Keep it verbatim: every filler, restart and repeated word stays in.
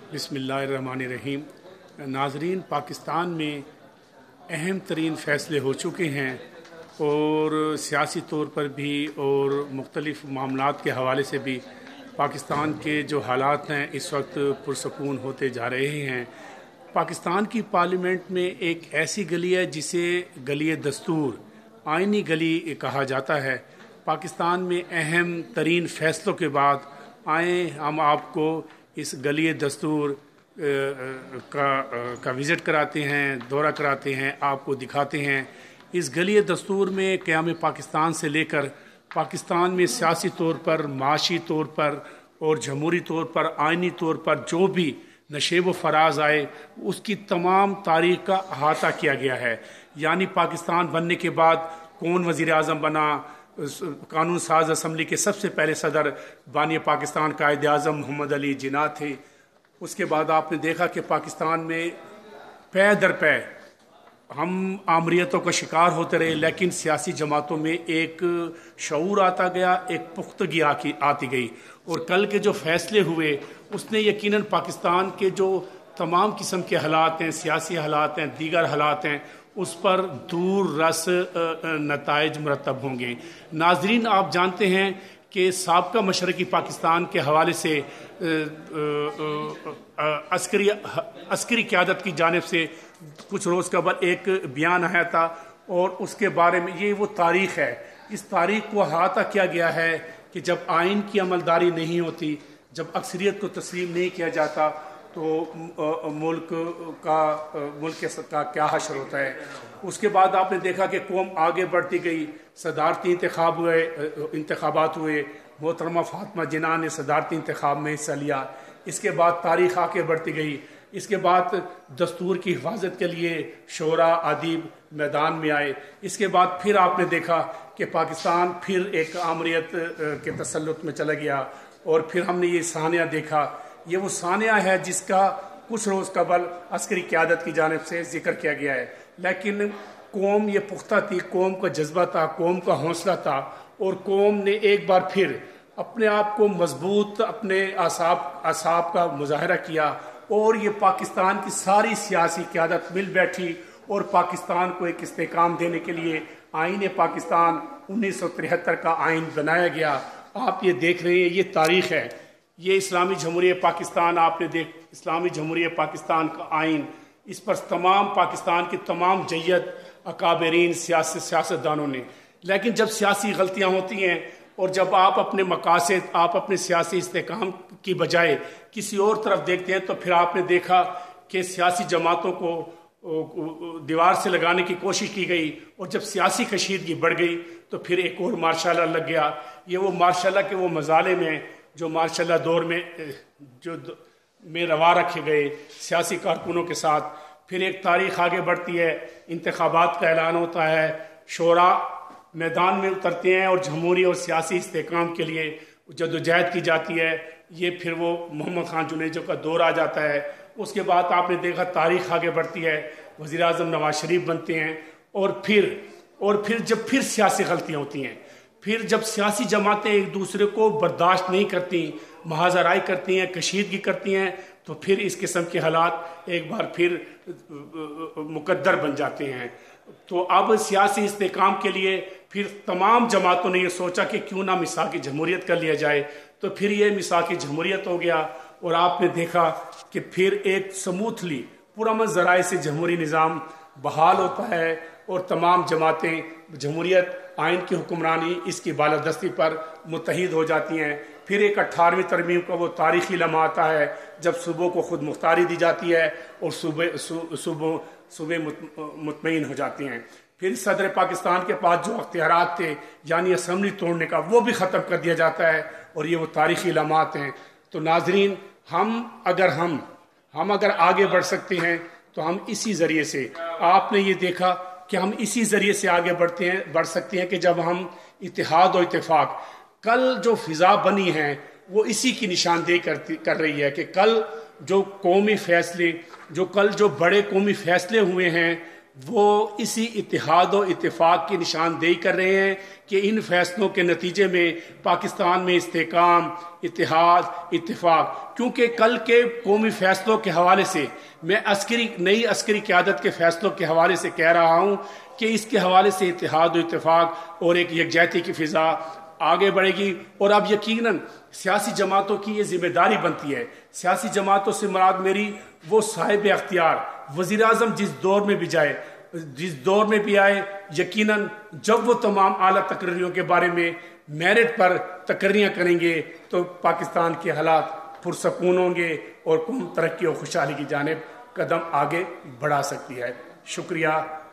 बिस्मिल्लाहिर्रहमानिर्रहीम। नाज़रीन, पाकिस्तान में अहम तरीन फ़ैसले हो चुके हैं और सियासी तौर पर भी और मुख्तलिफ़ मामलात के हवाले से भी पाकिस्तान के जो हालात हैं इस वक्त पुरसकून होते जा रहे हैं। पाकिस्तान की पार्लियामेंट में एक ऐसी गली है जिसे गली दस्तूर, आइनी गली कहा जाता है। पाकिस्तान में अहम तरीन फ़ैसलों के बाद आए हम आपको इस गली दस्तूर का का विज़िट कराते हैं, दौरा कराते हैं, आपको दिखाते हैं। इस गली दस्तूर में क़याम पाकिस्तान से लेकर पाकिस्तान में सियासी तौर पर, माशी तौर पर और जमहूरी तौर पर, आइनी तौर पर जो भी नशेब व फराज आए उसकी तमाम तारीख़ का अहाता किया गया है। यानी पाकिस्तान बनने के बाद कौन वज़ीर आज़म बना, कानून साज असम्बली के सबसे पहले सदर बानी पाकिस्तान कायद आज़म मोहम्मद अली जिन्ना थे। उसके बाद आपने देखा कि पाकिस्तान में पै दर पै हम आमरीतों का शिकार होते रहे, लेकिन सियासी जमातों में एक शऊर आता गया, एक पुख्तगी आती गई और कल के जो फैसले हुए उसने यकीनन पाकिस्तान के जो तमाम किस्म के हालात हैं, सियासी हालात हैं, दीगर हालात हैं, उस पर दूर रस नताइज मुरतब होंगे। नाजरीन, आप जानते हैं कि साबका मशरकी पाकिस्तान के हवाले से अस्करी अस्करी क़यादत की जानिब से कुछ रोज़ कबल एक बयान आया था और उसके बारे में ये वो तारीख़ है। इस तारीख़ को अहाता किया गया है कि जब आइन की अमलदारी नहीं होती, जब अक्सरियत को तस्लीम नहीं किया जाता तो मुल्क का मुल्क का क्या हशर होता है। उसके बाद आपने देखा कि कौम आगे बढ़ती गई, सदारती इंतखाब हुए इंतखाबात हुए, मोहतरमा फातिमा जिन्ना ने सदारती इंतखाब में हिस्सा लिया। इसके बाद तारीख़ आगे बढ़ती गई। इसके बाद दस्तूर की हिफाजत के लिए शोरा अदीब मैदान में आए। इसके बाद फिर आपने देखा कि पाकिस्तान फिर एक आमरीत के तसल्लुत में चला गया और फिर हमने ये सानिया देखा। ये वो सानिया है जिसका कुछ रोज़ कबल अस्करी क़यादत की जानिब से जिक्र किया गया है, लेकिन कौम ये पुख्ता थी, कौम का जज्बा था, कौम का हौसला था और कौम ने एक बार फिर अपने आप को मजबूत, अपने आसाब आसाब का मुजाहरा किया और ये पाकिस्तान की सारी सियासी क़यादत मिल बैठी और पाकिस्तान को एक इस्तेकाम देने के लिए आइन पाकिस्तान उन्नीस सौ तिहत्तर का आइन बनाया गया। आप ये देख रहे हैं, ये तारीख़ है। ये इस्लामी जमहूरियत पाकिस्तान, आपने देख इस्लामी जमहूरियत पाकिस्तान का आइन, इस पर तमाम पाकिस्तान की तमाम जय्यत अकाबरीन सियासी सियासतदानों ने, लेकिन जब सियासी गलतियाँ होती हैं और जब आप अपने मकासद, आप अपने सियासी इस्तेकाम की बजाय किसी और तरफ देखते हैं तो फिर आपने देखा कि सियासी जमातों को दीवार से लगाने की कोशिश की गई और जब सियासी कशीदगी बढ़ गई तो फिर एक और मार्शल लग गया। ये वो मार्शल के वो मजाले में जो मार्शल दौर में जो में रवा रखे गए सियासी कारकुनों के साथ, फिर एक तारीख़ आगे बढ़ती है, इंतखाबात का ऐलान होता है, शोरा मैदान में उतरते हैं और जमहूरी और सियासी इस्तेकाम के लिए जदोजहद की जाती है। ये फिर वो मोहम्मद खान जुनेजो का दौर आ जाता है। उसके बाद आपने देखा तारीख़ आगे बढ़ती है, वज़ीर आज़म नवाज शरीफ बनते हैं और फिर और फिर जब फिर सियासी गलतियाँ होती हैं, फिर जब सियासी जमातें एक दूसरे को बर्दाश्त नहीं करती, महाजराई करती हैं, कशीदगी करती हैं, तो फिर इस किस्म के हालात एक बार फिर मुकद्दर बन जाते हैं। तो अब सियासी इस्तेकाम के लिए फिर तमाम जमातों ने ये सोचा कि क्यों ना मिसाक़ जमहूरियत कर लिया जाए, तो फिर ये मिसाक़ जमहूरियत हो गया और आपने देखा कि फिर एक स्मूथली पुरअमन ज़राए से जमहूरी निज़ाम बहाल होता है और तमाम जमातें जमहूरियत, आइन की हुक्मरानी, इसकी बालादस्ती पर मुत्तहिद हो जाती हैं। फिर एक अट्ठारहवीं तरमीम का वो तारीख़ी लम्हा आता है जब सूबों को खुद मुख्तारी दी जाती है और सूबे सूबों सूबे मुतमईन हो जाती हैं। फिर सदर पाकिस्तान के पास जो अख्तियारात थे यानी असम्बली तोड़ने का, वो भी ख़त्म कर दिया जाता है और ये वो तारीख़ी लम्हात हैं। तो नाजरीन, हम अगर हम हम अगर आगे बढ़ सकते हैं तो हम इसी ज़रिए से, आपने ये देखा कि हम इसी ज़रिए से आगे बढ़ते हैं बढ़ सकते हैं कि जब हम इत्तेहाद और इत्तेफाक, कल जो फ़िज़ा बनी है वो इसी की निशानदेही करती कर रही है कि कल जो कौमी फ़ैसले, जो कल जो बड़े कौमी फ़ैसले हुए हैं وہ اسی اتحاد و اتفاق کی نشاندہی کر رہے ہیں کہ ان فیصلوں کے نتیجے میں پاکستان میں استحکام، اتحاد، اتفاق، کیونکہ کل کے قومی فیصلوں کے حوالے سے میں عسکری نئی عسکری قیادت کے فیصلوں کے حوالے سے کہہ رہا ہوں کہ اس کے حوالے سے اتحاد و اتفاق اور ایک یکجہتی کی فضا آگے بڑھے گی۔ اور اب یقیناً سیاسی جماعتوں کی یہ ذمہ داری بنتی ہے، سیاسی جماعتوں سے مراد میری وہ صاحب اختیار وزیر اعظم جس دور میں بھی جائے، جس دور میں بھی آئے، یقیناً جب وہ تمام اعلیٰ تقرریوں کے بارے میں میرٹ پر تقرریاں کریں گے تو پاکستان کے حالات پرسکون ہوں گے اور قوم ترقی اور خوشحالی کی جانب قدم آگے بڑھا سکتی ہے۔ شکریہ۔